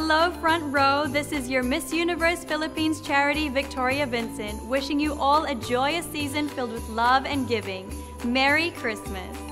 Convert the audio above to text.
Hello, Front Row. This is your Miss Universe Philippines charity, Victoria Vincent, wishing you all a joyous season filled with love and giving. Merry Christmas.